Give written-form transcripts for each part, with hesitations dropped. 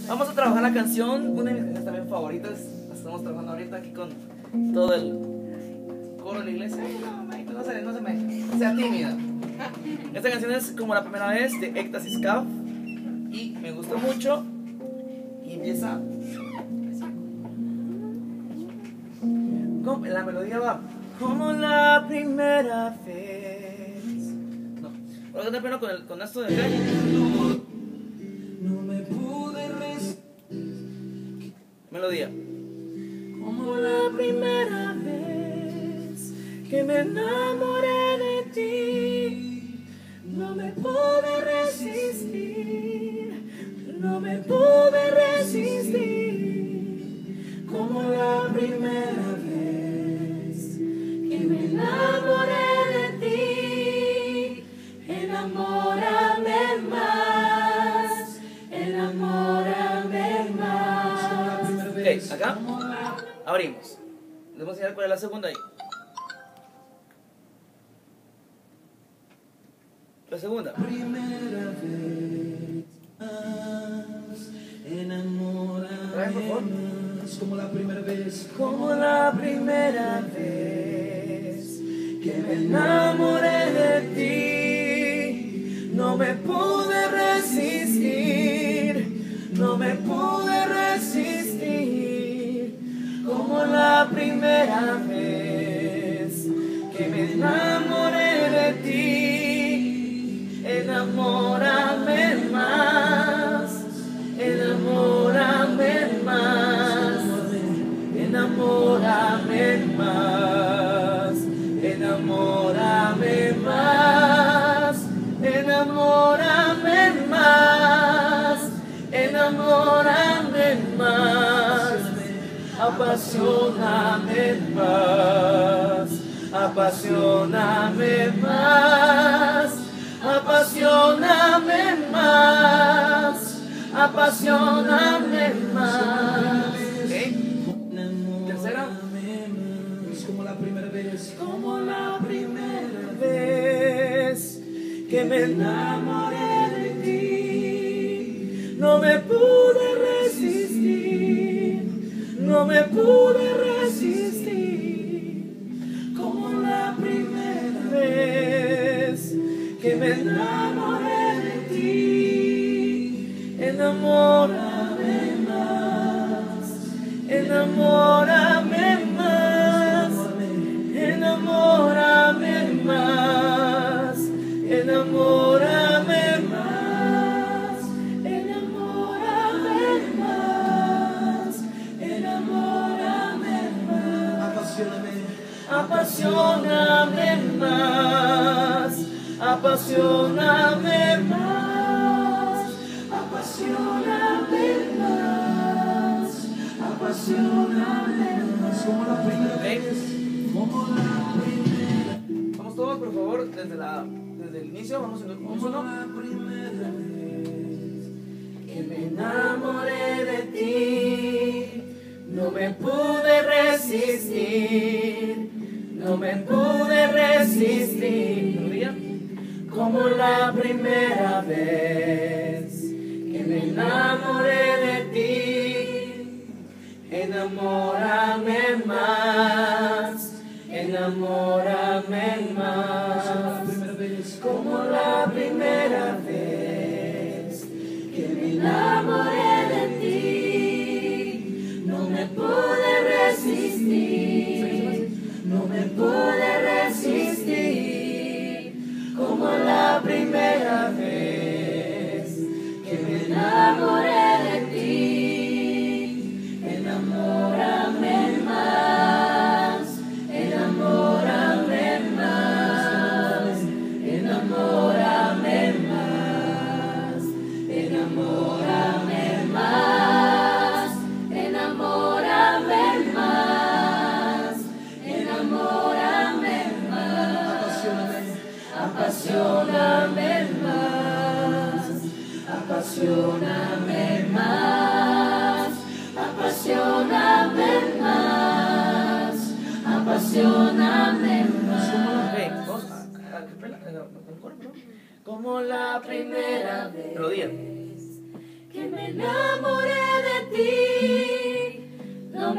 Vamos a trabajar la canción, una de mis canciones también favoritas. La estamos trabajando ahorita aquí con todo el coro de la iglesia. Ay, no, Mike, no sea tímida. Esta canción es como la primera vez de Éxtasis Caf y me gustó mucho. Y empieza. La melodía va como la primera vez. No, voy a cantar primero con esto de acá. No me pude resistir. Melodía. Como la primera vez que me enamoré de ti, no me pude resistir, no me pude resistir. Como la primera vez que me enamoré de ti, enamórame más, enamórame más. Ok, acá abrimos. Les voy a enseñar cuál es la segunda ahí. La segunda. Primera vez, enamórame más, como la primera vez, como la primera vez que me enamoré de ti, no me pude resistir, no me pude resistir, como la primera vez que me enamoré de ti, enamórame más, enamórame más, enamórame más, enamórame más, enamórame más, enamórame más, apasioname más, apasioname más, apasioname más, apasioname más. Tercera. Como la primera vez, como la primera vez que me enamoré de ti, no me pude resistir, no me pude resistir, como la primera vez que me enamoré de ti, enamórame más, enamórame más, enamórame más, enamórame más, enamórame más, enamórame más, apasioname más, apasioname más, apasioname más, apasioname más, como la primera vez, como la primera. Vamos todos, por favor, desde el inicio, vamos en uno. La primera vez que me enamoré de ti, no me pude resistir, no me pude resistir, como la primera vez que me enamoré de ti, enamórame más, enamórame más, como la primera vez que me enamoré de ti, no me pude resistir, no me pude resistir, como la primera vez que me enamoré de ti, enamórame más, enamórame más, enamórame más, enamórame más, enamórame más, enamórame más, apasioname más, apasioname más, apasioname más, apasioname más. Como la primera vez que me enamoré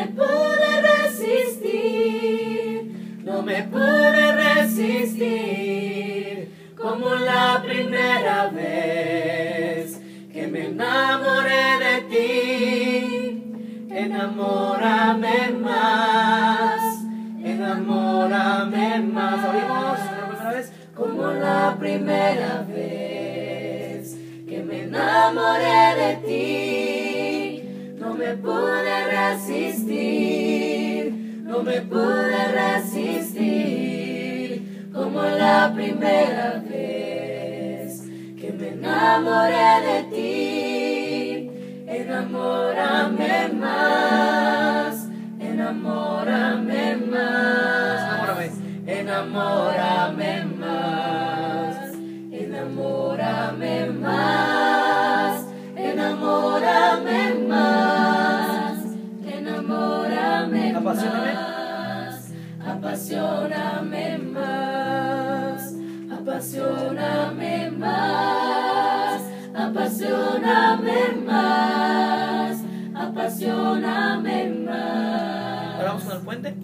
me pude resistir, no me pude resistir, como la primera vez que me enamoré de ti. Enamórame más, enamórame más. Abrimos la primera vez. Como la primera vez que me enamoré de ti. No me pude resistir, no me pude resistir, como la primera vez que me enamoré de ti. Enamórame más, enamórame más, enamórame más, enamórame más, enamórame más, enamórame más, apasioname más, apasioname más, apasioname más, apasioname más. Ahora vamos con el puente.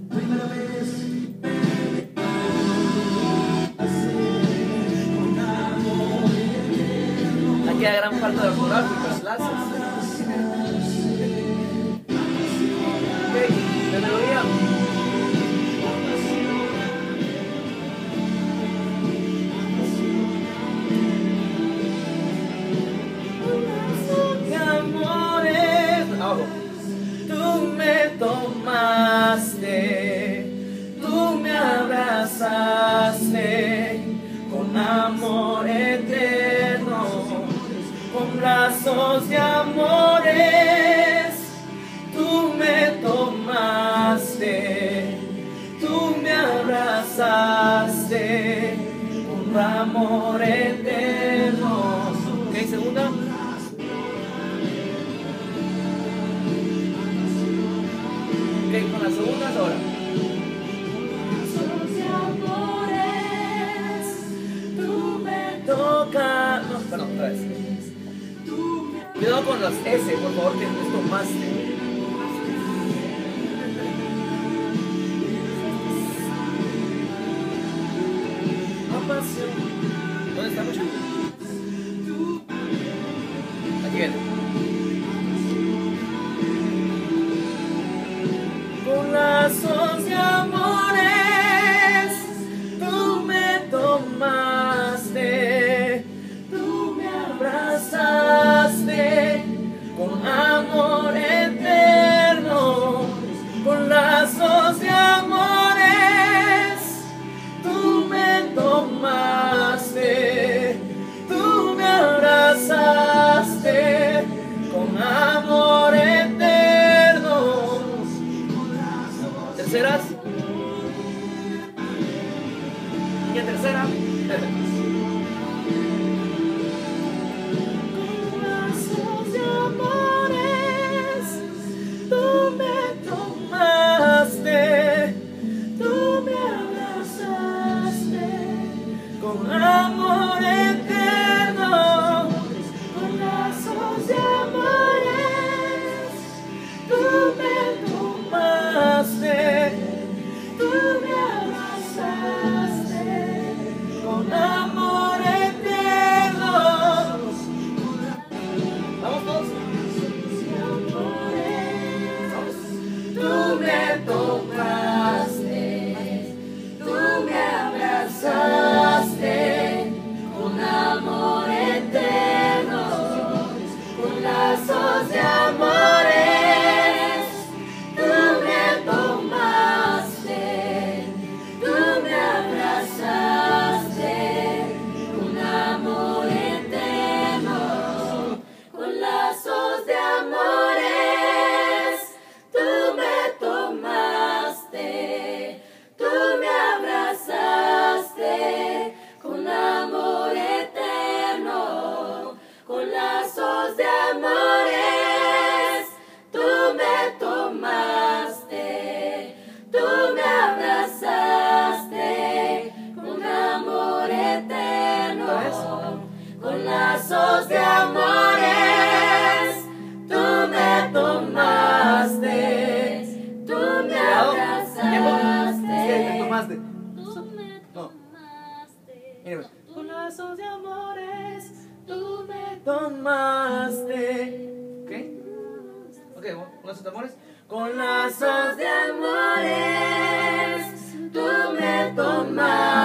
Aquí hay gran falta de ortográfica, clases. Ok, la melodía. Tú me tomaste, tú me abrazaste con amor eterno, con brazos de amores. Tú me tomaste, tú me abrazaste con amor eterno. Ok, segunda. Ok, con las segundas ahora. Tú me Toca. No, perdón, otra vez. Cuidado con las S, por favor, que es tomaste. ¿Dónde está mucho? Aquí viene. Con lazos de amores, tú me tomaste, tú me abrazaste con amor eterno, con lazos de amores, tú me tomaste, tú me abrazaste con amor eterno. Terceras. Y en tercera. Con lazos de amores, tú me tomaste, tú me abrazaste con amor eterno, con lazos de amores, tú me tomaste, tú me abrazaste con amor eterno. Vamos todos. Tú me tocaste, tú me abrazaste con amor eterno, con lazos de amores. Tú me tomaste, tú me abrazaste con amor eterno, con lazos de amores. Tú me tomaste, tú me abrazaste con amor eterno, con lazos de amores. tomaste. ¿Qué? Ok, ¿con de amores? Con lazos Lazos de amores, tú me tomaste.